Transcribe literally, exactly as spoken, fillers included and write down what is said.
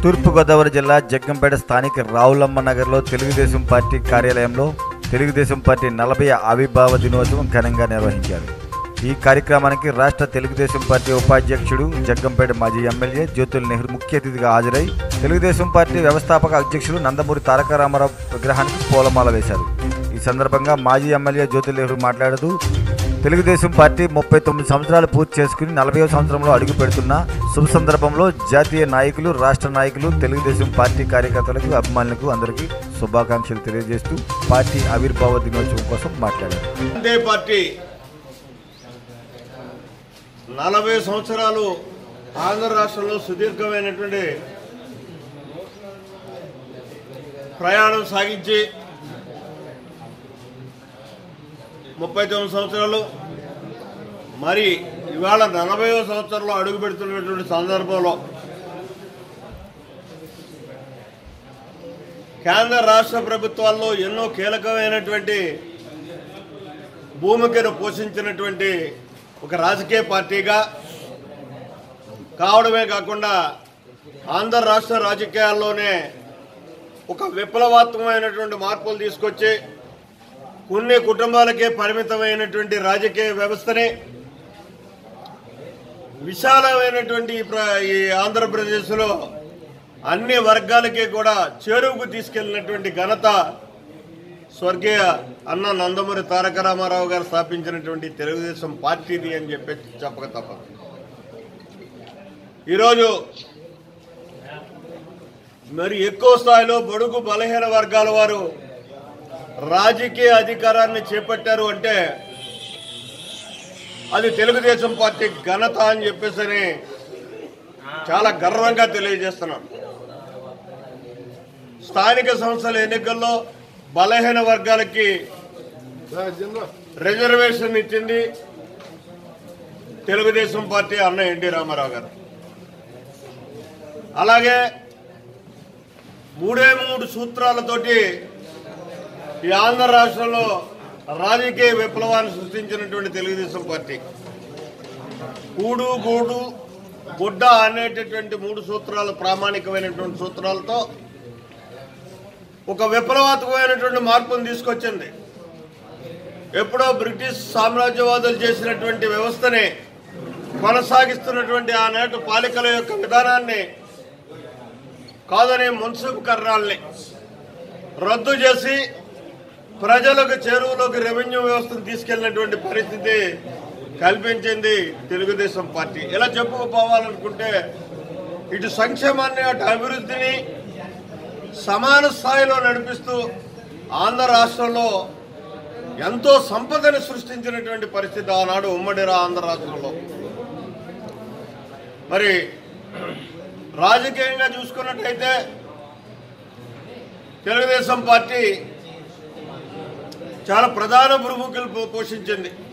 తూర్పుగోదావరి జిల్లా జగ్గంపేట స్థానిక రావులమ్మ నగర్లో తెలుగుదేశం పార్టీ కార్యాలయంలో తెలుగుదేశం పార్టీ నలభై ఆవిర్భావ దినోత్సవం ఘనంగా నిర్వహించారు. ఈ కార్యక్రమానికి రాష్ట్ర తెలుగుదేశం పార్టీ ఉపాధ్యక్షుడు జగ్గంపేట మాజీ ఎమ్మెల్యే జ్యోతుల నెహ్రూ ముఖ్య అతిథిగా హాజరై తెలుగుదేశం పార్టీ వ్యవస్థాపక అధ్యక్షుడు నందమూరి తారక రామారావు విగ్రహానికి పూలమాల వేశారు. ఈ సందర్భంగా మాజీ ఎమ్మెల్యే జ్యోతుల నెహ్రూ మాట్లాడుతూ తెలుగుదేశం పార్టీ ముప్పై తొమ్మిది సంవత్సరాలు పూర్తి చేసుకుని నలభైవ సంవత్సరంలో అడుగు పెడుతున్న శుభ సందర్భంలో జాతీయ నాయకులు, రాష్ట్ర నాయకులు, తెలుగుదేశం పార్టీ కార్యకర్తలకు, అభిమానులకు అందరికీ శుభాకాంక్షలు తెలియజేస్తూ పార్టీ ఆవిర్భావ దినోత్సవం కోసం మాట్లాడారు. అంతే పార్టీ నలభై సంవత్సరాలు ఆంధ్ర రాష్ట్రంలో సుదీర్ఘమైనటువంటి ప్రయాణం సాగించి ముప్పై తొమ్మిది సంవత్సరాలు మరి ఇవాళ నలభైవ సంవత్సరంలో అడుగు పెడుతున్నటువంటి సందర్భంలో కేంద్ర రాష్ట్ర ప్రభుత్వాల్లో ఎన్నో కీలకమైనటువంటి భూమికను పోషించినటువంటి ఒక రాజకీయ పార్టీగా కావడమే కాకుండా ఆంధ్ర రాష్ట్ర రాజకీయాల్లోనే ఒక విప్లవాత్మకమైనటువంటి మార్పులు తీసుకొచ్చి కొన్ని కుటుంబాలకే పరిమితమైనటువంటి రాజకీయ వ్యవస్థని విశాలమైనటువంటి ఈ ఆంధ్రప్రదేశ్లో అన్ని వర్గాలకి కూడా చేరువుకు తీసుకెళ్లినటువంటి ఘనత స్వర్గీయ అన్న నందమూరి తారక రామారావు గారు స్థాపించినటువంటి తెలుగుదేశం పార్టీది అని చెప్పి చెప్పక తప్పదు. ఈరోజు మరి ఎక్కువ స్థాయిలో బడుగు బలహీన వర్గాల వారు రాజకీయ అధికారాన్ని చేపట్టారు అంటే అది తెలుగుదేశం పార్టీ ఘనత అని చెప్పేసి చాలా గర్వంగా తెలియజేస్తున్నాను. స్థానిక సంస్థల ఎన్నికల్లో బలహీన వర్గాలకి రిజర్వేషన్ ఇచ్చింది తెలుగుదేశం పార్టీ అన్న ఎన్టీ రామారావు గారు. అలాగే మూడే మూడు సూత్రాలతోటి ఈ ఆంధ్ర రాష్ట్రంలో రాజకీయ విప్లవాన్ని సృష్టించినటువంటి తెలుగుదేశం పార్టీ కూడు గూడు గుడ్డ అనేటటువంటి మూడు సూత్రాలు ప్రామాణికమైనటువంటి సూత్రాలతో ఒక విప్లవాత్మకమైనటువంటి మార్పును తీసుకొచ్చింది. ఎప్పుడో బ్రిటిష్ సామ్రాజ్యవాదులు చేసినటువంటి వ్యవస్థని కొనసాగిస్తున్నటువంటి ఆనాటి పాలికల యొక్క విధానాన్ని కాదని మున్సిపల్ కర్రాల్ని రద్దు చేసి ప్రజలకు చెరువులోకి రెవెన్యూ వ్యవస్థను తీసుకెళ్లినటువంటి పరిస్థితి కల్పించింది తెలుగుదేశం పార్టీ. ఇలా చెప్పుకోపోవాలనుకుంటే ఇటు సంక్షేమాన్ని అటు అభివృద్ధిని సమాన స్థాయిలో నడిపిస్తూ ఆంధ్ర రాష్ట్రంలో ఎంతో సంపదను సృష్టించినటువంటి పరిస్థితి ఆనాడు ఉమ్మడి ఆంధ్ర రాష్ట్రంలో. మరి రాజకీయంగా చూసుకున్నట్టయితే తెలుగుదేశం పార్టీ చాలా ప్రధాన భూమికలు పోషించింది.